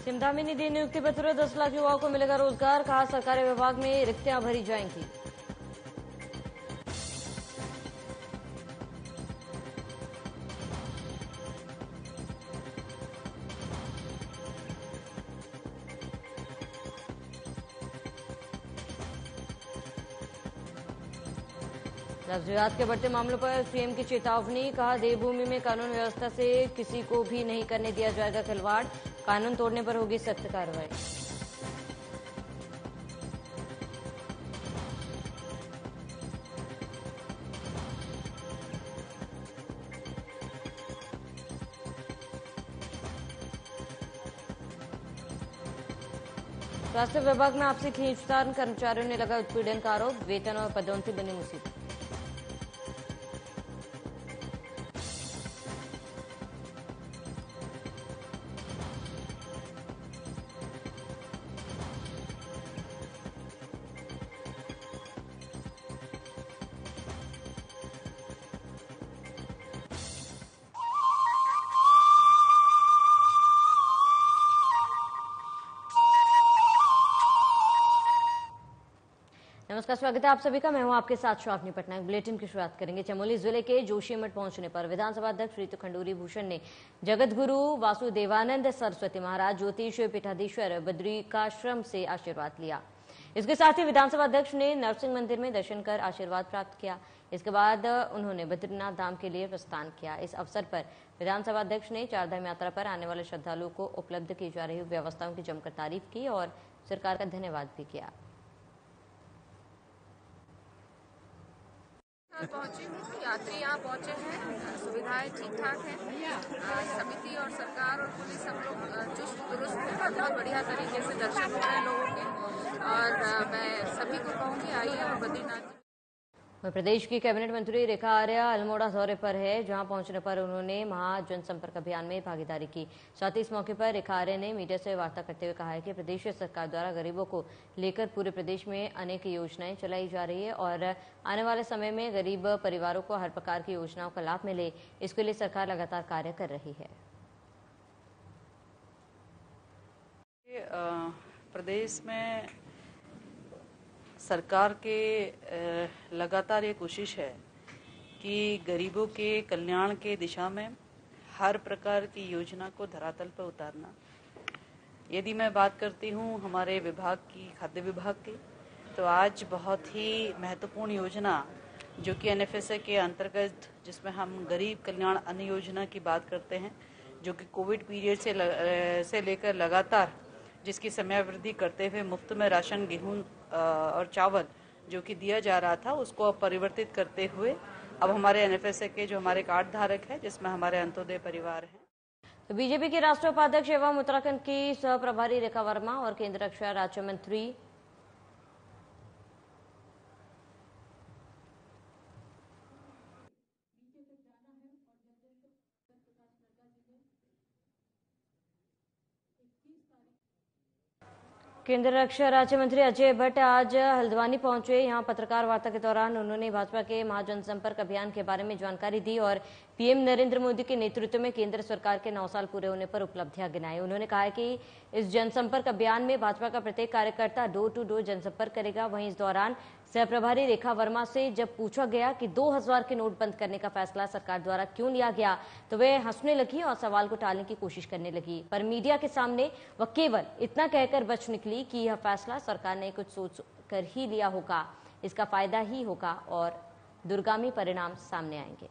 चिमटा निधि नियुक्ति पत्र 10 लाख युवाओं को मिलेगा रोजगार, कहा सरकारी विभाग में रिक्तियां भरी जाएंगी। लफ्ज विवाद के बढ़ते मामलों पर सीएम की चेतावनी, कहा देवभूमि में कानून व्यवस्था से किसी को भी नहीं करने दिया जाएगा खिलवाड़, कानून तोड़ने पर होगी सख्त कार्रवाई। स्वास्थ्य विभाग में आपसी खींचतान, कर्मचारियों ने लगा उत्पीड़न का आरोप, वेतन और पदोन्नति बनी मुसीबत। नमस्कार, स्वागत है आप सभी का। मैं हूं आपके साथ श्रावणी पटनायक। बुलेटिन की शुरुआत करेंगे। चमोली जिले के जोशीमठ पहुंचने पर विधानसभा अध्यक्ष ऋतु खंडूरी भूषण ने जगत गुरु वासुदेवानंद सरस्वती महाराज ज्योतिष पीठाधीश्वर बद्रिकाश्रम से आशीर्वाद लिया। इसके साथ ही विधानसभा अध्यक्ष ने नरसिंह मंदिर में दर्शन कर आशीर्वाद प्राप्त किया। इसके बाद उन्होंने बद्रीनाथ धाम के लिए प्रस्थान किया। इस अवसर पर विधानसभा अध्यक्ष ने चारधाम यात्रा पर आने वाले श्रद्धालुओं को उपलब्ध की जा रही व्यवस्थाओं की जमकर तारीफ की और सरकार का धन्यवाद भी किया। पहुंची हूँ, यात्री यहाँ पहुंचे हैं, सुविधाएं ठीक ठाक हैं। समिति और सरकार और पुलिस सब लोग चुस्त दुरुस्त हैं, बहुत बढ़िया तरीके से दर्शन हो रहे हैं लोगों के। और मैं सभी को कहूँगी आइए और बद्रीनाथ। प्रदेश की कैबिनेट मंत्री रेखा आर्या अल्मोड़ा दौरे पर है, जहां पहुंचने पर उन्होंने महा जनसंपर्क अभियान में भागीदारी की। साथ ही इस मौके पर रेखा आर्या ने मीडिया से वार्ता करते हुए कहा है कि प्रदेश सरकार द्वारा गरीबों को लेकर पूरे प्रदेश में अनेक योजनाएं चलाई जा रही है और आने वाले समय में गरीब परिवारों को हर प्रकार की योजनाओं का लाभ मिले, इसके लिए सरकार लगातार कार्य कर रही है। प्रदेश में सरकार के लगातार ये कोशिश है कि गरीबों के कल्याण के दिशा में हर प्रकार की योजना को धरातल पर उतारना। यदि मैं बात करती हूँ हमारे विभाग की, खाद्य विभाग की, तो आज बहुत ही महत्वपूर्ण योजना जो कि एनएफएसए के अंतर्गत, जिसमें हम गरीब कल्याण अन्न योजना की बात करते हैं, जो कि कोविड पीरियड से लेकर लगातार जिसकी समयावृद्धि करते हुए मुफ्त में राशन, गेहूं और चावल जो कि दिया जा रहा था, उसको अब परिवर्तित करते हुए अब हमारे एनएफएसए के जो हमारे कार्ड धारक है, जिसमें हमारे अंत्योदय परिवार हैं। तो बीजेपी के राष्ट्रीय उपाध्यक्ष एवं उत्तराखंड की सह प्रभारी रेखा वर्मा और केंद्रीय रक्षा राज्य मंत्री केंद्रीय रक्षा राज्य मंत्री अजय भट्ट आज हल्द्वानी पहुंचे। यहां पत्रकार वार्ता के दौरान उन्होंने भाजपा के महाजनसंपर्क अभियान के बारे में जानकारी दी और पीएम नरेंद्र मोदी के नेतृत्व में केंद्र सरकार के 9 साल पूरे होने पर उपलब्धियां गिनाई। उन्होंने कहा कि इस जनसंपर्क अभियान में भाजपा का प्रत्येक कार्यकर्ता डोर टू डोर जनसंपर्क करेगा। वहीं इस दौरान सह प्रभारी रेखा वर्मा से जब पूछा गया कि 2000 के नोट बंद करने का फैसला सरकार द्वारा क्यों लिया गया, तो वे हंसने लगी और सवाल को टालने की कोशिश करने लगी। पर मीडिया के सामने वह केवल इतना कहकर बच निकली कि यह फैसला सरकार ने कुछ सोच कर ही लिया होगा, इसका फायदा ही होगा और दूरगामी परिणाम सामने आएंगे।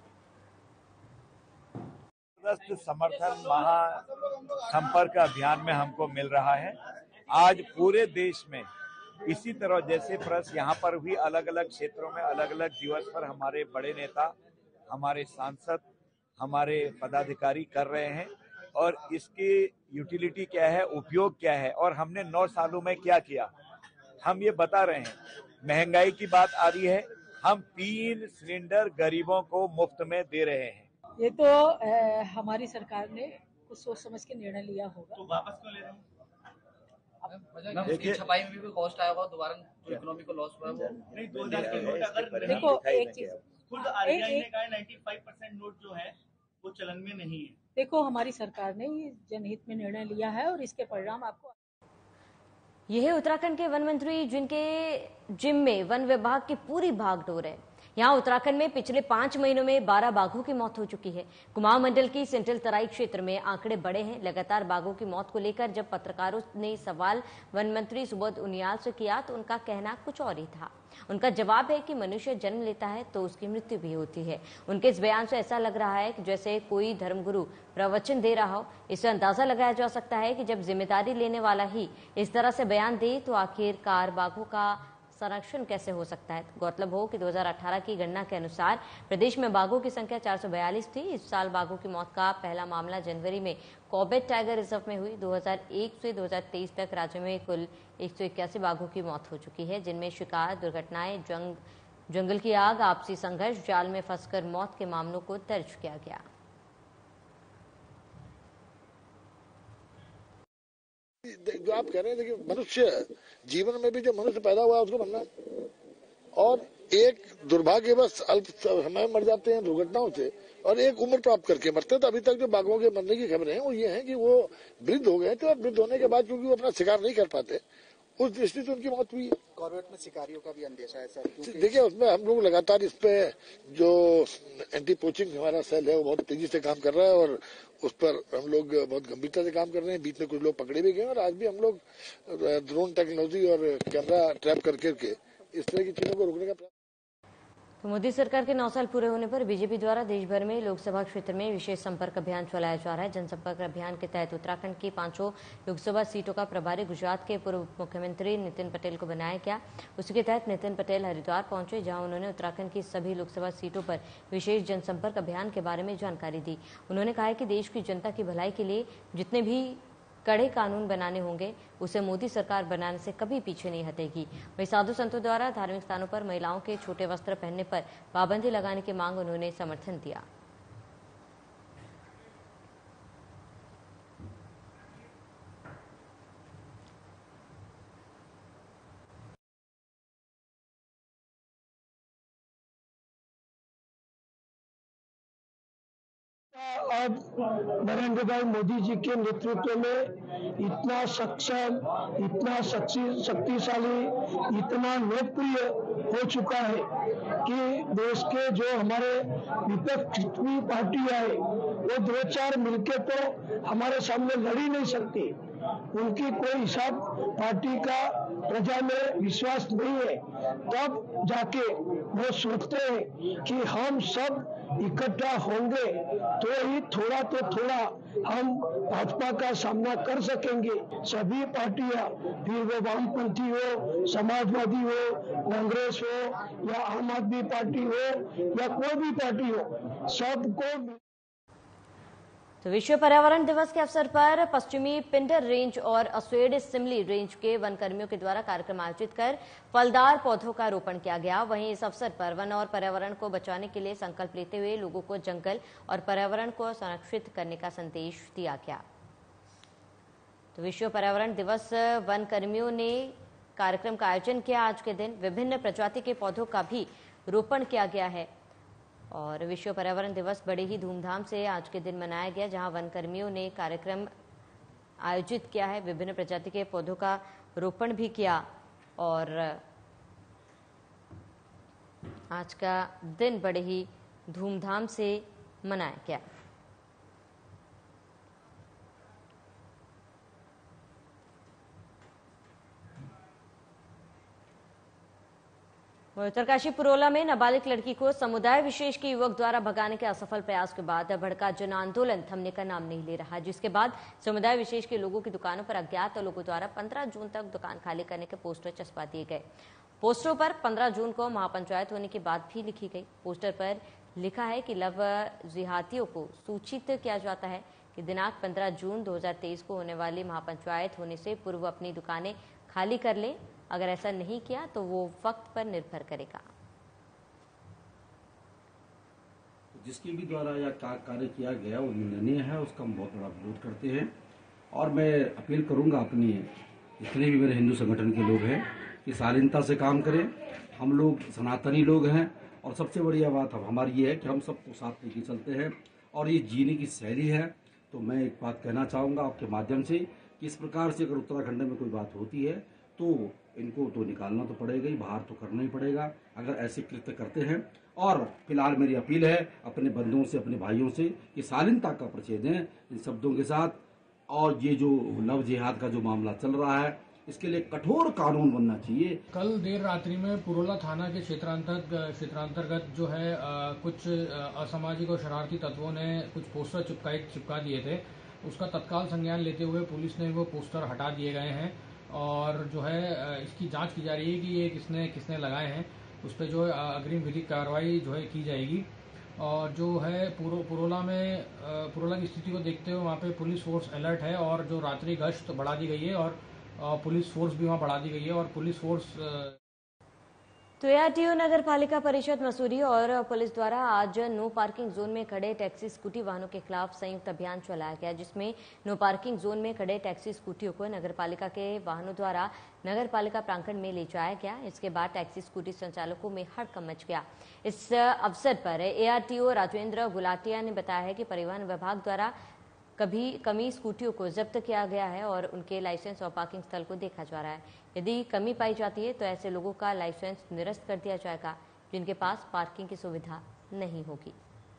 समर्थन महासंपर्क अभियान में हमको मिल रहा है। आज पूरे देश में इसी तरह जैसे प्रेस यहाँ पर भी अलग अलग क्षेत्रों में अलग अलग दिवस पर हमारे बड़े नेता, हमारे सांसद, हमारे पदाधिकारी कर रहे हैं और इसकी यूटिलिटी क्या है, उपयोग क्या है और हमने 9 सालों में क्या किया, हम ये बता रहे हैं। महंगाई की बात आ रही है, हम 3 सिलेंडर गरीबों को मुफ्त में दे रहे हैं। ये तो हमारी सरकार ने कुछ सोच समझ के निर्णय लिया होगा। तो वापस क्यों ले रहे हैं? देखिए, छपाई में भी कॉस्ट आया होगा, दोबारा जो इकोनॉमी को लॉस हुआ है वो नहीं। 2000 के नोट अगर देखो एक चीज खुद आरबीआई ने कहा 95% नोट जो है वो चलन में नहीं है। देखो, हमारी सरकार ने ये जनहित में निर्णय लिया है और इसके परिणाम आपको। यह है उत्तराखंड के वन मंत्री जिनके जिम में वन विभाग की पूरी भागदौड़ है। यहाँ उत्तराखंड में पिछले 5 महीनों में 12 बाघों की मौत हो चुकी है। कुमाऊं मंडल की सेंट्रल तराई क्षेत्र में आंकड़े बड़े हैं। लगातार बाघों की मौत को लेकर जब पत्रकारों ने सवाल वन मंत्री सुबोध उनियाल से किया तो उनका कहना कुछ और ही था। उनका जवाब है कि मनुष्य जन्म लेता है तो उसकी मृत्यु भी होती है। उनके इस बयान से ऐसा लग रहा है कि जैसे कोई धर्मगुरु प्रवचन दे रहा हो। इससे अंदाजा लगाया जा सकता है कि जब जिम्मेदारी लेने वाला ही इस तरह से बयान दे तो आखिरकार बाघों का संरक्षण कैसे हो सकता है। गौरतलब हो कि 2018 की गणना के अनुसार प्रदेश में बाघों की संख्या 442 थी। इस साल बाघों की मौत का पहला मामला जनवरी में कॉर्बेट टाइगर रिजर्व में हुई। 2001 से 2023 तक राज्य में कुल 181 बाघों की मौत हो चुकी है, जिनमें शिकार, दुर्घटनाएं, जंगल की आग, आपसी संघर्ष, जाल में फंसकर मौत के मामलों को दर्ज किया गया। जो आप कह रहे हैं, देखिए, मनुष्य जीवन में भी जो मनुष्य पैदा हुआ है उसको मरना, और एक दुर्भाग्यवश अल्प समय में मर जाते हैं दुर्घटनाओं से, और एक उम्र प्राप्त करके मरते हैं। तो अभी तक जो बाघों के मरने की खबरें हैं वो ये हैं कि वो वृद्ध हो गए थे, और वृद्ध होने के बाद क्योंकि वो अपना शिकार नहीं कर पाते, उस दृष्टि से उनकी मौत हुई है। कॉर्बेट में शिकारियों का भी अंदेशा है सर। देखिए, उसमें हम लोग लगातार इस पे जो एंटी पोचिंग हमारा सेल है वो बहुत तेजी से काम कर रहा है, और उस पर हम लोग बहुत गंभीरता से काम कर रहे हैं। बीच में कुछ लोग पकड़े भी गए, और आज भी हम लोग ड्रोन टेक्नोलॉजी और कैमरा ट्रैप करके इस तरह की चीजों को रोकने का प्रयास। तो मोदी सरकार के 9 साल पूरे होने पर बीजेपी द्वारा देश भर में लोकसभा क्षेत्र में विशेष संपर्क अभियान चलाया जा रहा है। जनसंपर्क अभियान के तहत उत्तराखंड की 5 लोकसभा सीटों का प्रभारी गुजरात के पूर्व मुख्यमंत्री नितिन पटेल को बनाया गया। उसी के तहत नितिन पटेल हरिद्वार पहुंचे, जहां उन्होंने उत्तराखंड की सभी लोकसभा सीटों पर विशेष जनसंपर्क अभियान के बारे में जानकारी दी। उन्होंने कहा कि देश की जनता की भलाई के लिए जितने भी कड़े कानून बनाने होंगे उसे मोदी सरकार बनाने से कभी पीछे नहीं हटेगी। वहीं साधु संतों द्वारा धार्मिक स्थानों पर महिलाओं के छोटे वस्त्र पहनने पर पाबंदी लगाने की मांग उन्होंने समर्थन दिया। अब नरेंद्र भाई मोदी जी के नेतृत्व में इतना सक्षम, इतना शक्तिशाली, इतना लोकप्रिय हो चुका है कि देश के जो हमारे विपक्षी पार्टियां है वो 2-4 मिलके तो हमारे सामने लड़ ही नहीं सकती। उनकी कोई हिसाब पार्टी का प्रजा में विश्वास नहीं है। तब जाके वो सोचते हैं कि हम सब इकट्ठा होंगे तो ही थोड़ा तो थोड़ा हम भाजपा का सामना कर सकेंगे। सभी पार्टियां, फिर वो वामपंथी हो, समाजवादी हो, कांग्रेस हो या आम आदमी पार्टी हो या कोई भी पार्टी हो, सबको। तो विश्व पर्यावरण दिवस के अवसर पर पश्चिमी पिंडर रेंज और अस्वेड सिमली रेंज के वन कर्मियों के द्वारा कार्यक्रम आयोजित कर फलदार पौधों का रोपण किया गया। वहीं इस अवसर पर वन और पर्यावरण को बचाने के लिए संकल्प लेते हुए लोगों को जंगल और पर्यावरण को संरक्षित करने का संदेश दिया गया। तो विश्व पर्यावरण दिवस वन कर्मियों ने कार्यक्रम का आयोजन किया। आज के दिन विभिन्न प्रजाति के पौधों का भी रोपण किया गया है और विश्व पर्यावरण दिवस बड़े ही धूमधाम से आज के दिन मनाया गया, जहां वन कर्मियों ने कार्यक्रम आयोजित किया है, विभिन्न प्रजाति के पौधों का रोपण भी किया और आज का दिन बड़े ही धूमधाम से मनाया गया। उत्तरकाशी पुरोला में नाबालिग लड़की को समुदाय विशेष के युवक द्वारा भगाने के असफल प्रयास के बाद भड़का जन आंदोलन थमने का नाम नहीं ले रहा, जिसके बाद समुदाय विशेष के लोगों की दुकानों पर अज्ञात लोगों द्वारा 15 जून तक दुकान खाली करने के पोस्टर चस्पा दिए गए। पोस्टरों पर 15 जून को महापंचायत होने की बात भी लिखी गई। पोस्टर पर लिखा है कि लव जिहादियों को सूचित किया जाता है कि दिनांक 15 जून 2023 को होने वाली महापंचायत होने से पूर्व अपनी दुकानें खाली कर लें। अगर ऐसा नहीं किया तो वो वक्त पर निर्भर करेगा। जिसके भी द्वारा यह कार्य किया गया वो निंदनीय है, उसका हम बहुत बड़ा विरोध करते हैं और मैं अपील करूंगा अपनी जितने भी मेरे हिंदू संगठन के लोग हैं कि शालीनता से काम करें। हम लोग सनातनी लोग हैं और सबसे बढ़िया बात अब हमारी ये है कि हम सबको साथ लेके चलते हैं और ये जीने की शैली है। तो मैं एक बात कहना चाहूँगा आपके माध्यम से कि इस प्रकार से अगर उत्तराखंड में कोई बात होती है तो इनको तो निकालना तो पड़ेगा ही, बाहर तो करना ही पड़ेगा अगर ऐसे कृत्य करते हैं। और फिलहाल मेरी अपील है अपने बंधुओं से, अपने भाइयों से कि शालीनता का परिचय दें इन शब्दों के साथ। और ये जो लव जिहाद का जो मामला चल रहा है इसके लिए कठोर कानून बनना चाहिए। कल देर रात्रि में पुरोला थाना के क्षेत्रांतर्गत जो है कुछ असामाजिक और शरारती तत्वों ने कुछ पोस्टर चिपका दिए थे। उसका तत्काल संज्ञान लेते हुए पुलिस ने वो पोस्टर हटा दिए गए हैं और जो है इसकी जांच की जा रही है कि ये किसने लगाए हैं। उस पर जो है अग्रिम विधिक कार्रवाई जो है की जाएगी। और जो है पुरोला की स्थिति को देखते हुए वहाँ पे पुलिस फोर्स अलर्ट है और जो रात्रि गश्त बढ़ा दी गई है और पुलिस फोर्स भी वहाँ बढ़ा दी गई है और पुलिस फोर्स तो एआरटीओ नगर पालिका परिषद मसूरी और पुलिस द्वारा आज नो पार्किंग जोन में खड़े टैक्सी स्कूटी वाहनों के खिलाफ संयुक्त अभियान चलाया गया, जिसमें नो पार्किंग जोन में खड़े टैक्सी स्कूटियों को नगर पालिका के वाहनों द्वारा नगर पालिका प्रांगण में ले जाया गया। इसके बाद टैक्सी स्कूटी संचालकों में हड़कंप मच गया। इस अवसर पर एआरटीओ राजेंद्र गुलाटिया ने बताया है कि परिवहन विभाग द्वारा कमी स्कूटियों को जब्त किया गया है और उनके लाइसेंस और पार्किंग स्थल को देखा जा रहा है। यदि कमी पाई जाती है तो ऐसे लोगों का लाइसेंस निरस्त कर दिया जाएगा जिनके पास पार्किंग की सुविधा नहीं होगी।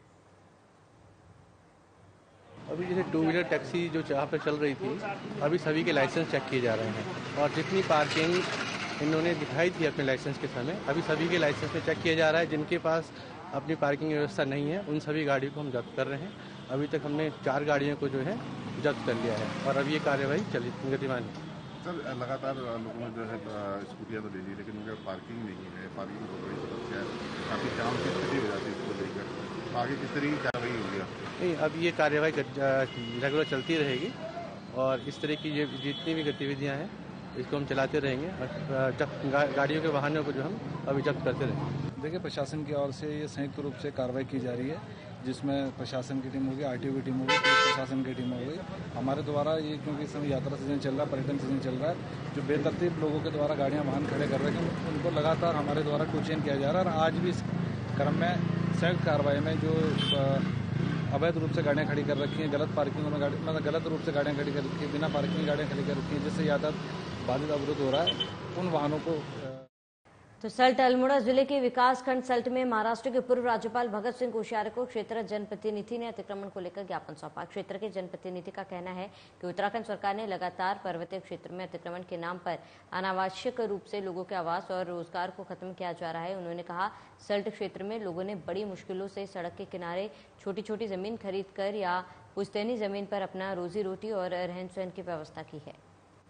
अभी जैसे 2 व्हीलर टैक्सी जो जहाँ पर चल रही थी, अभी सभी के लाइसेंस चेक किए जा रहे हैं और जितनी पार्किंग इन्होंने दिखाई थी अपने लाइसेंस के समय, अभी सभी के लाइसेंस में चेक किया जा रहा है। जिनके पास अपनी पार्किंग व्यवस्था नहीं है उन सभी गाड़ियों को हम जब्त कर रहे हैं। अभी तक हमने 4 गाड़ियों को जो है जब्त कर लिया है और अब ये कार्यवाही गतिमान है। सर, लगातार लोगों ने जो है स्कूटियाँ तो ले ली लेकिन उनका पार्किंग नहीं है, पार्किंग बहुत बड़ी समस्या है, काफ़ी जाम की स्थिति हो जाती है इसको लेकर। आगे किस तरह की कार्रवाई होगी? नहीं, अब ये कार्रवाई रेगुलर चलती रहेगी और इस तरह की जितनी भी गतिविधियाँ हैं इसको हम चलाते रहेंगे और जब गाड़ियों के वाहनों को जो हम अभी जब्त करते रहेंगे। देखिए, प्रशासन की ओर से ये संयुक्त रूप से कार्रवाई की जा रही है, जिसमें प्रशासन की टीम होगी, आरटीओ की टीम होगी, पुलिस प्रशासन की टीम होगी। हमारे द्वारा ये क्योंकि इस समय यात्रा सीजन चल रहा है, पर्यटन सीजन चल रहा है, जो बेतरतीब लोगों के द्वारा गाड़ियां वाहन खड़े कर रहे हैं उनको लगातार हमारे द्वारा टू चेन किया जा रहा है। और आज भी इस क्रम में संयुक्त कार्रवाई में जो अवैध रूप से गाड़ियाँ खड़ी कर रखी हैं, गलत पार्किंगों में गलत रूप से गाड़ियाँ खड़ी कर रखी हैं, बिना पार्किंग की गाड़ियाँ खड़ी कर रखी हैं, जिससे यातायात बाधित अवरुद्ध हो रहा है, उन वाहनों को। तो सल्ट अल्मोड़ा जिले के विकास खंड सल्ट में महाराष्ट्र के पूर्व राज्यपाल भगत सिंह कोश्यारी को क्षेत्र जनप्रतिनिधि ने अतिक्रमण को लेकर ज्ञापन सौंपा। क्षेत्र के जनप्रतिनिधि का कहना है कि उत्तराखंड सरकार ने लगातार पर्वतीय क्षेत्र में अतिक्रमण के नाम पर अनावश्यक रूप से लोगों के आवास और रोजगार को खत्म किया जा रहा है। उन्होंने कहा, सल्ट क्षेत्र में लोगों ने बड़ी मुश्किलों से सड़क के किनारे छोटी छोटी जमीन खरीद कर या पुश्तैनी जमीन पर अपना रोजी रोटी और रहन सहन की व्यवस्था की है।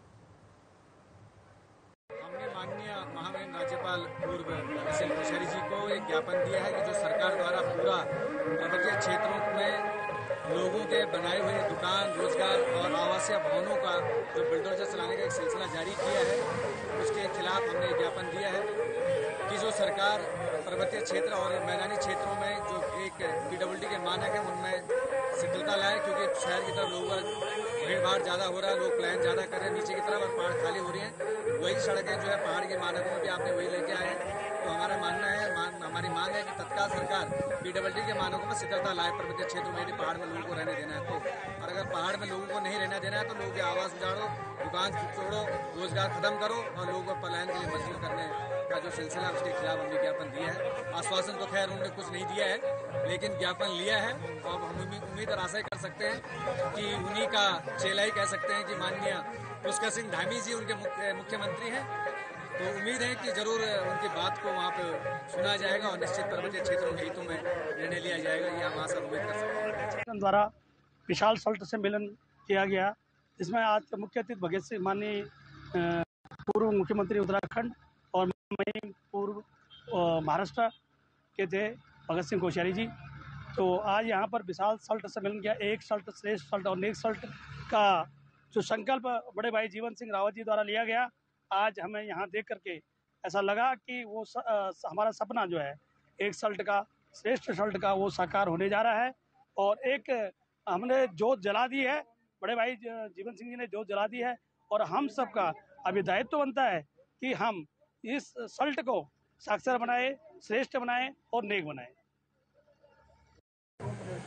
माननीय महामहिम राज्यपाल पूर्व भगत सिंह कोश्यारी जी को एक ज्ञापन दिया है कि जो सरकार द्वारा पूरा पर्वतीय क्षेत्रों में लोगों के बनाए हुए दुकान, रोजगार और आवासीय भवनों का जो बुलडोजर चलाने का एक सिलसिला जारी किया है, उसके खिलाफ हमने ज्ञापन दिया है कि जो सरकार पर्वतीय क्षेत्र और मैदानी क्षेत्रों में जो एक पीडब्ल्यूडी के मानक है उनमें शिथिलता लाए, क्योंकि शहर की तरफ लोगों का भीड़ भाड़ ज़्यादा हो रहा है, लोग प्लान ज़्यादा कर रहे हैं नीचे की तरफ और पहाड़ खाली हो रही हैं। वही सड़कें जो है पहाड़ के मानकों में भी आपने वही लेके आए हैं। तो हमारा मानना है, हमारी मांग है कि तत्काल सरकार पीडब्ल्यूडी के मानकों में शिथिलता लाए, पर्वतीय क्षेत्रों में भी पहाड़ में लोगों को रहने देना है तो। और अगर पहाड़ में लोगों को नहीं रहना देना है तो लोगों के आवास उजाड़ो, दुकान छोड़ो, रोजगार खत्म करो और लोगों को पलायन के लिए मजबूर करने का जो सिलसिला है उसके खिलाफ हमने ज्ञापन दिया है। आश्वासन तो खैर उन्होंने कुछ नहीं दिया है, लेकिन ज्ञापन लिया है और हम उम्मीद और आशा कर सकते हैं कि उन्हीं का चेला ही कह सकते हैं कि माननीय पुष्कर सिंह धामी जी उनके मुख्यमंत्री हैं। तो उम्मीद है कि जरूर उनकी बात को वहाँ पे सुना जाएगा और निश्चित पर्वतीय क्षेत्रों के हितों में निर्णय लिया जाएगा, ये हम आशा उम्मीद कर सकते हैं। द्वारा विशाल सल्ट सम्मेलन किया गया, जिसमें आज के मुख्य अतिथि भगत सिंह माननीय पूर्व मुख्यमंत्री उत्तराखंड और पूर्व महाराष्ट्र के थे भगत सिंह कोश्यारी जी। तो आज यहाँ पर विशाल सल्ट सम्मेलन किया। एक सल्ट श्रेष्ठ सल्ट और नेक सल्ट का जो संकल्प बड़े भाई जीवन सिंह रावत जी द्वारा लिया गया, आज हमें यहाँ देख करके ऐसा लगा कि वो हमारा सपना जो है एक सल्ट का, श्रेष्ठ सल्ट का, वो साकार होने जा रहा है। और एक हमने जोत जला दी है, बड़े भाई जीवन सिंह जी ने जोत जला दी है और हम सबका अभी दायित्व बनता है कि हम इस सल्ट को साक्षर बनाए, श्रेष्ठ बनाए और नेक बनाए।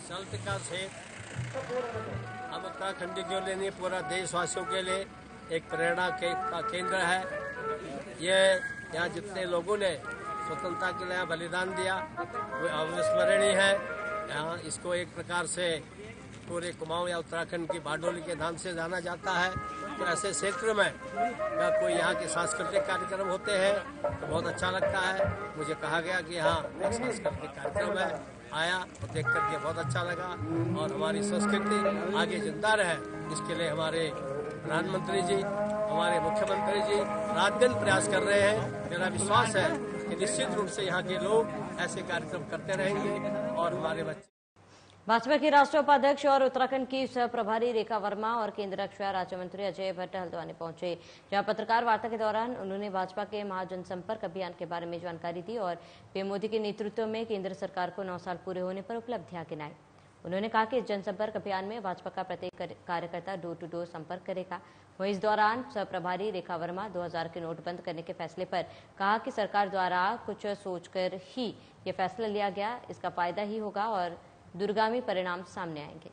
सल्तिका से हम उत्तराखंडी के लिए नहीं, पूरा देशवासियों के लिए एक प्रेरणा का केंद्र है। ये यहाँ जितने लोगों ने स्वतंत्रता के लिए बलिदान दिया वो अविस्मरणीय है। यहाँ इसको एक प्रकार से पूरे कुमाऊं या उत्तराखंड की बारडोली के नाम से जाना जाता है। तो ऐसे क्षेत्र में अगर कोई यहाँ के सांस्कृतिक कार्यक्रम होते हैं तो बहुत अच्छा लगता है। मुझे कहा गया कि यहाँ एक सांस्कृतिक कार्यक्रम है, आया तो देख करके बहुत अच्छा लगा और हमारी संस्कृति आगे जिंदा रहे इसके लिए हमारे प्रधानमंत्री जी, हमारे मुख्यमंत्री जी रात दिन प्रयास कर रहे हैं। मेरा विश्वास है कि निश्चित रूप से यहाँ के लोग ऐसे कार्यक्रम करते रहेंगे और हमारे बच्चे। भाजपा के राष्ट्रीय उपाध्यक्ष और उत्तराखंड की सह प्रभारी रेखा वर्मा और केंद्रीय रक्षा राज्य मंत्री अजय भट्ट हल्द्वानी पहुंचे, जहां पत्रकार वार्ता के दौरान उन्होंने भाजपा के महाजनसंपर्क अभियान के बारे में जानकारी दी और पीएम मोदी के नेतृत्व में केंद्र सरकार को 9 साल पूरे होने पर उपलब्धियां गिनाई। उन्होंने कहा कि इस जनसंपर्क अभियान में भाजपा का प्रत्येक कार्यकर्ता डोर टू डोर संपर्क करेगा। वहीं इस दौरान सह प्रभारी रेखा वर्मा 2000 के नोट बंद करने के फैसले पर कहा कि सरकार द्वारा कुछ सोचकर ही ये फैसला लिया गया, इसका फायदा ही होगा और दूरगामी परिणाम सामने आएंगे।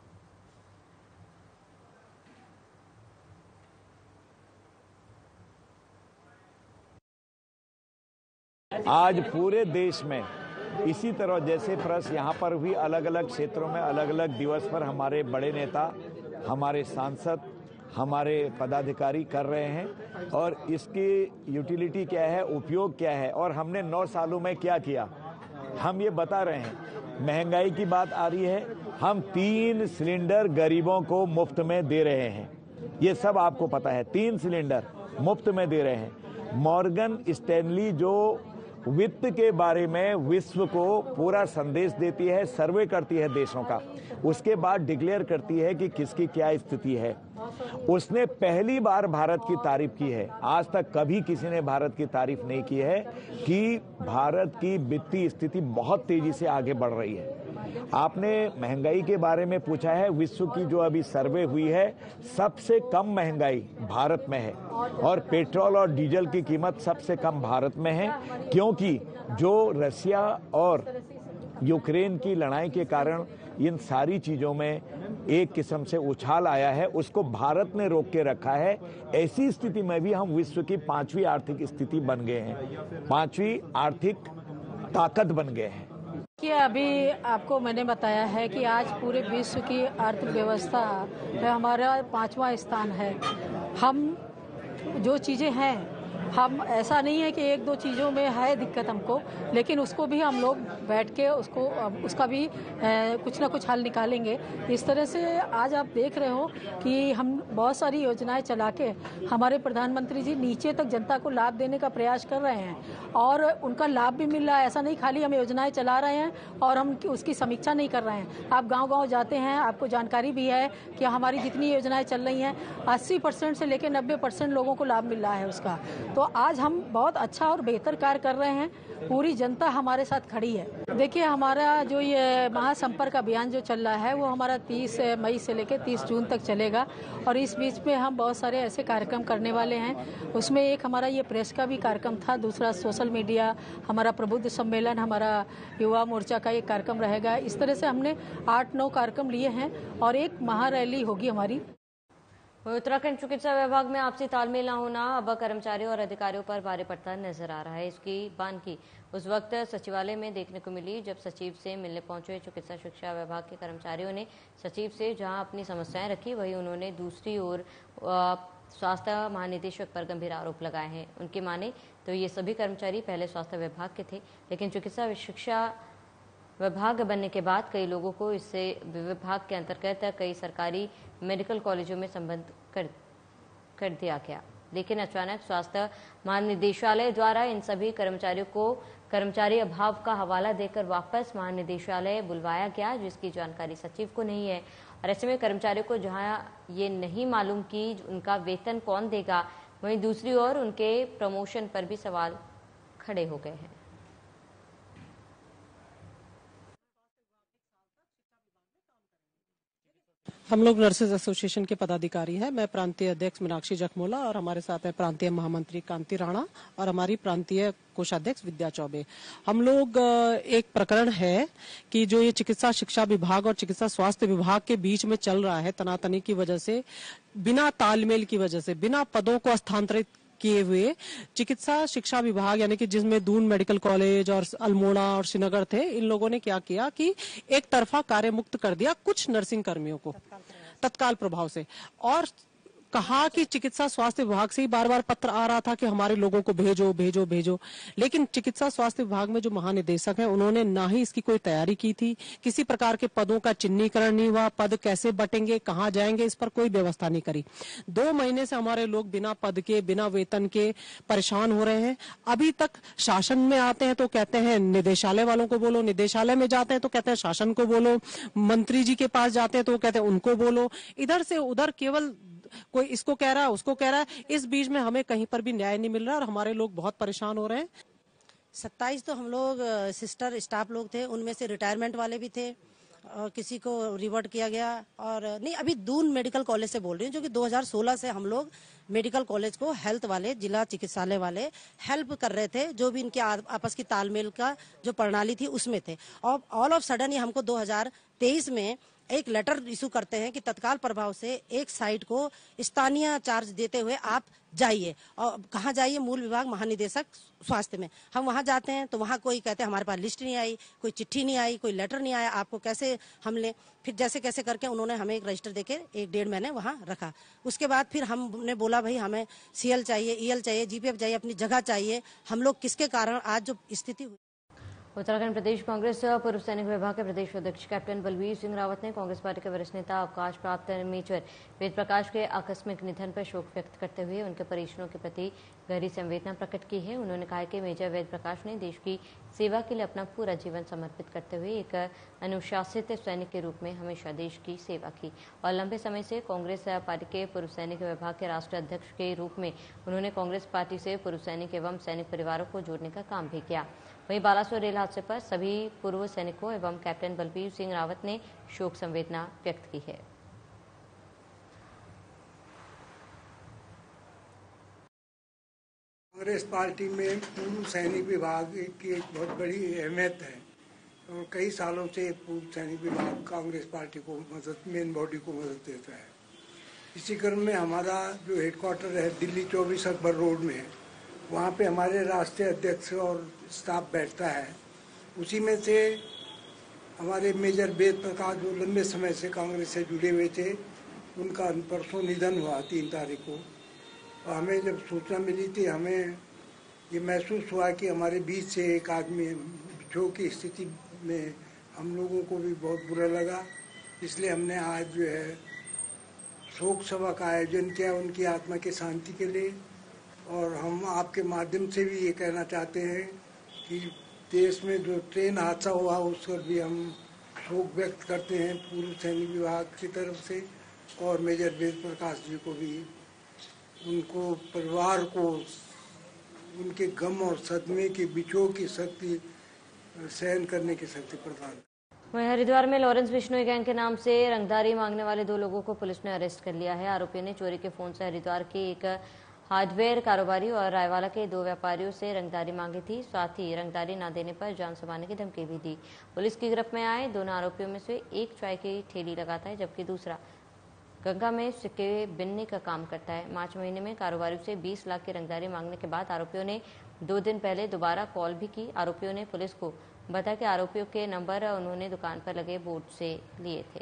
आज पूरे देश में इसी तरह जैसे प्रेस यहाँ पर भी अलग अलग क्षेत्रों में अलग अलग दिवस पर हमारे बड़े नेता, हमारे सांसद, हमारे पदाधिकारी कर रहे हैं और इसकी यूटिलिटी क्या है, उपयोग क्या है और हमने 9 सालों में क्या किया हम ये बता रहे हैं। महंगाई की बात आ रही है, हम 3 सिलेंडर गरीबों को मुफ्त में दे रहे हैं, ये सब आपको पता है। 3 सिलेंडर मुफ्त में दे रहे हैं। मॉर्गन स्टैनली जो वित्त के बारे में विश्व को पूरा संदेश देती है, सर्वे करती है देशों का, उसके बाद डिक्लेयर करती है कि किसकी क्या स्थिति है, उसने पहली बार भारत की तारीफ की है। आज तक कभी किसी ने भारत की तारीफ नहीं की है कि भारत की वित्तीय स्थिति बहुत तेजी से आगे बढ़ रही है। आपने महंगाई के बारे में पूछा है, विश्व की जो अभी सर्वे हुई है सबसे कम महंगाई भारत में है और पेट्रोल और डीजल की कीमत सबसे कम भारत में है, क्योंकि जो रशिया और यूक्रेन की लड़ाई के कारण इन सारी चीजों में एक किस्म से उछाल आया है, उसको भारत ने रोक के रखा है। ऐसी स्थिति में भी हम विश्व की 5वीं आर्थिक स्थिति बन गए हैं, 5वीं आर्थिक ताकत बन गए हैं। कि अभी आपको मैंने बताया है कि आज पूरे विश्व की अर्थव्यवस्था में हमारा 5वां स्थान है। हम जो चीजें हैं, हम ऐसा नहीं है कि 1-2 चीज़ों में है दिक्कत हमको, लेकिन उसको भी हम लोग बैठ के उसका भी कुछ ना कुछ हल निकालेंगे। इस तरह से आज आप देख रहे हो कि हम बहुत सारी योजनाएं चला के हमारे प्रधानमंत्री जी नीचे तक जनता को लाभ देने का प्रयास कर रहे हैं और उनका लाभ भी मिल रहा है। ऐसा नहीं खाली हम योजनाएं चला रहे हैं और हम उसकी समीक्षा नहीं कर रहे हैं। आप गाँव-गाँव जाते हैं, आपको जानकारी भी है कि हमारी जितनी योजनाएं चल रही हैं 80% से लेकर 90% लोगों को लाभ मिल रहा है उसका। तो आज हम बहुत अच्छा और बेहतर कार्य कर रहे हैं, पूरी जनता हमारे साथ खड़ी है। देखिए, हमारा जो ये महासंपर्क अभियान जो चल रहा है वो हमारा 30 मई से लेकर 30 जून तक चलेगा और इस बीच में हम बहुत सारे ऐसे कार्यक्रम करने वाले हैं। उसमें एक हमारा ये प्रेस का भी कार्यक्रम था, दूसरा सोशल मीडिया, हमारा प्रबुद्ध सम्मेलन, हमारा युवा मोर्चा का एक कार्यक्रम रहेगा। इस तरह से हमने 8-9 कार्यक्रम लिए हैं और एक महारैली होगी हमारी। उत्तराखंड चिकित्सा विभाग में आपसी तालमेल न होना अब कर्मचारियों और अधिकारियों पर भारी पड़ता नजर आ रहा है। इसकी बानगी उस वक्त सचिवालय में देखने को मिली जब सचिव से मिलने पहुंचे चिकित्सा शिक्षा विभाग के कर्मचारियों ने सचिव से जहां अपनी समस्याएं रखी, वहीं उन्होंने दूसरी ओर स्वास्थ्य महानिदेशक पर गंभीर आरोप लगाए हैं। उनकी माने तो ये सभी कर्मचारी पहले स्वास्थ्य विभाग के थे, लेकिन चिकित्सा शिक्षा विभाग बनने के बाद कई लोगों को इससे विभाग के अंतर्गत कई सरकारी मेडिकल कॉलेजों में संबद्ध कर दिया गया। लेकिन अचानक स्वास्थ्य महानिदेशालय द्वारा इन सभी कर्मचारियों को कर्मचारी अभाव का हवाला देकर वापस महानिदेशालय बुलवाया गया, जिसकी जानकारी सचिव को नहीं है। और ऐसे में कर्मचारियों को जहां ये नहीं मालूम कि उनका वेतन कौन देगा, वहीं दूसरी ओर उनके प्रमोशन पर भी सवाल खड़े हो गए हैं। हम लोग नर्सेज एसोसिएशन के पदाधिकारी हैं। मैं प्रांतीय अध्यक्ष मीनाक्षी जखमोला और हमारे साथ है प्रांतीय महामंत्री कांति राणा और हमारी प्रांतीय कोषाध्यक्ष विद्या चौबे। हम लोग एक प्रकरण है कि जो ये चिकित्सा शिक्षा विभाग और चिकित्सा स्वास्थ्य विभाग के बीच में चल रहा है तनातनी की वजह से, बिना तालमेल की वजह से, बिना पदों को स्थानांतरित किए हुए चिकित्सा शिक्षा विभाग यानी कि जिसमें दून मेडिकल कॉलेज और अल्मोड़ा और श्रीनगर थे, इन लोगों ने क्या किया कि एक तरफा कार्य मुक्त कर दिया कुछ नर्सिंग कर्मियों को तत्काल प्रभाव से, और कहा कि चिकित्सा स्वास्थ्य विभाग से ही बार बार पत्र आ रहा था कि हमारे लोगों को भेजो भेजो भेजो, लेकिन चिकित्सा स्वास्थ्य विभाग में जो महानिदेशक हैं उन्होंने ना ही इसकी कोई तैयारी की थी, किसी प्रकार के पदों का चिन्हीकरण नहीं हुआ, पद कैसे बटेंगे, कहां जाएंगे, इस पर कोई व्यवस्था नहीं करी। 2 महीने से हमारे लोग बिना पद के, बिना वेतन के परेशान हो रहे हैं। अभी तक शासन में आते हैं तो कहते हैं निदेशालय वालों को बोलो, निदेशालय में जाते हैं तो कहते हैं शासन को बोलो, मंत्री जी के पास जाते हैं तो कहते हैं उनको बोलो, इधर से उधर केवल कोई इसको कह रहा है उसको कह रहा है। इस बीच में हमें कहीं पर भी न्याय नहीं मिल रहा और हमारे लोग बहुत परेशान हो रहे हैं। 27 तो हम लोग सिस्टर स्टाफ लोग थे, उनमें से रिटायरमेंट वाले भी थे और किसी को रिवर्ट किया गया। और नहीं, अभी दून मेडिकल कॉलेज से बोल रही हूँ, जो कि 2016 से हम लोग मेडिकल कॉलेज को हेल्थ वाले, जिला चिकित्सालय वाले हेल्प कर रहे थे, जो भी इनके आपस की तालमेल का जो प्रणाली थी उसमें थे। और ऑल ऑफ सडन ये हमको 2023 में एक लेटर इशू करते हैं कि तत्काल प्रभाव से एक साइट को स्थानीय चार्ज देते हुए आप जाइए। और कहाँ जाइए? मूल विभाग महानिदेशक स्वास्थ्य में। हम वहाँ जाते हैं तो वहाँ कोई कहते हैं हमारे पास लिस्ट नहीं आई, कोई चिट्ठी नहीं आई, कोई लेटर नहीं आया, आपको कैसे हम लें? फिर जैसे कैसे करके उन्होंने हमें एक रजिस्टर देके 1-1.5 महीने वहाँ रखा। उसके बाद फिर हमने बोला भाई हमें CL चाहिए, EL चाहिए, GPF चाहिए, अपनी जगह चाहिए। हम लोग किसके कारण आज जो स्थिति हुई। उत्तराखंड प्रदेश कांग्रेस पूर्व सैनिक विभाग के प्रदेश अध्यक्ष कैप्टन बलवीर सिंह रावत ने कांग्रेस पार्टी के वरिष्ठ नेता अवकाश प्राप्त मेजर वेद प्रकाश के आकस्मिक निधन पर शोक व्यक्त करते हुए उनके परिजनों के प्रति गहरी संवेदना प्रकट की है। उन्होंने कहा कि मेजर वेद प्रकाश ने देश की सेवा के लिए अपना पूरा जीवन समर्पित करते हुए एक अनुशासित सैनिक के रूप में हमेशा देश की सेवा की और लंबे समय से कांग्रेस पार्टी के पूर्व सैनिक विभाग के राष्ट्रीय अध्यक्ष के रूप में उन्होंने कांग्रेस पार्टी से पूर्व सैनिक एवं सैनिक परिवारों को जोड़ने का काम भी किया। वहीं बालासोर रेल हादसे पर सभी पूर्व सैनिकों एवं कैप्टन बलबीर सिंह रावत ने शोक संवेदना व्यक्त की है। कांग्रेस पार्टी में पूर्व सैनिक विभाग की एक बहुत बड़ी अहमियत है और कई सालों से पूर्व सैनिक विभाग कांग्रेस पार्टी को मेन बॉडी को मदद देता है। इसी क्रम में हमारा जो हेडक्वार्टर है दिल्ली 24 अकबर रोड में, वहाँ पे हमारे राष्ट्रीय अध्यक्ष और स्टाफ बैठता है। उसी में से हमारे मेजर वेद प्रकाश जो लंबे समय से कांग्रेस से जुड़े हुए थे, उनका परसों निधन हुआ 3 तारीख को। और हमें जब सूचना मिली थी, हमें ये महसूस हुआ कि हमारे बीच से एक आदमी जो की स्थिति में हम लोगों को भी बहुत बुरा लगा। इसलिए हमने आज जो है शोक सभा का आयोजन किया उनकी आत्मा की शांति के लिए। और हम आपके माध्यम से भी ये कहना चाहते हैं कि देश में जो ट्रेन हादसा हुआ उस पर भी हम शोक व्यक्त करते हैं पूर्व सैनिक विभाग की तरफ से, और मेजर वेद प्रकाश जी को भी, उनको परिवार को उनके गम और सदमे की बिछोह की शक्ति सहन करने की शक्ति प्रदान। वहीं हरिद्वार में लॉरेंस बिश्नोई गैंग के नाम से रंगदारी मांगने वाले 2 लोगों को पुलिस ने अरेस्ट कर लिया है। आरोपियों ने चोरी के फोन से हरिद्वार के एक हार्डवेयर कारोबारी और रायवाला के 2 व्यापारियों से रंगदारी मांगी थी। साथ ही रंगदारी न देने पर जान से मारने की धमकी भी दी। पुलिस की गिरफ्त में आए दोनों आरोपियों में से एक चाय की ठेली लगाता है, जबकि दूसरा गंगा में सिक्के बिनने का काम करता है। मार्च महीने में कारोबारियों से 20 लाख की रंगदारी मांगने के बाद आरोपियों ने 2 दिन पहले दोबारा कॉल भी की। आरोपियों ने पुलिस को बताया कि आरोपियों के नंबर उन्होंने दुकान पर लगे बोर्ड से लिए थे।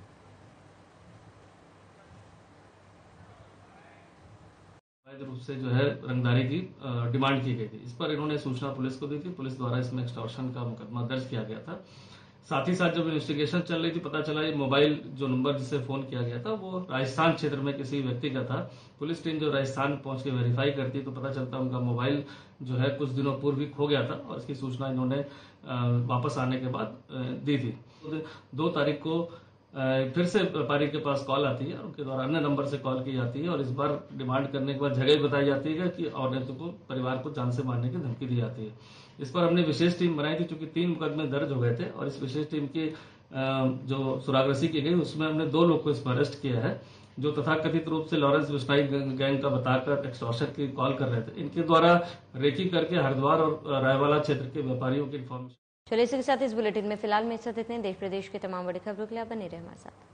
रूप से जो है रंगदारी की डिमांड की गई थी। इस पर इन्होंने सूचना पुलिस को दी थी। पुलिस द्वारा इसमें एक्सटॉर्शन का मुकदमा दर्ज किया गया था। साथ ही साथ जब इन्वेस्टिगेशन चल रही थी, पता चला ये मोबाइल जो नंबर जिससे फोन किया गया था वो राजस्थान क्षेत्र में किसी व्यक्ति का था। पुलिस टीम जो राजस्थान पहुंच के वेरीफाई करती तो पता चलता उनका मोबाइल जो है कुछ दिनों पूर्व ही खो गया था और इसकी सूचना इन्होंने वापस आने के बाद दी थी। 2 तारीख को फिर से व्यापारी के पास कॉल आती है और उनके द्वारा अन्य नंबर से कॉल की जाती है और इस बार डिमांड करने के बाद जगह ही बताई जाती है कि और नहीं तो को परिवार को जान से मारने की धमकी दी जाती है। इस पर हमने विशेष टीम बनाई थी, चूंकि 3 मुकदमे दर्ज हो गए थे और इस विशेष टीम की जो सुरागरसी की गई उसमें हमने 2 लोग को इसमें अरेस्ट किया है, जो तथाकथित रूप से लॉरेंस बिश्नोई गैंग का बताकर एक्सटॉर्शन की कॉल कर रहे थे। इनके द्वारा रेकी करके हरिद्वार और रायवाला क्षेत्र के व्यापारियों की इन्फॉर्मेशन। चलिए इसी के साथ इस बुलेटिन में फिलहाल में इतना देश प्रदेश के तमाम बड़ी खबरों के लिए बने रहे हमारे साथ।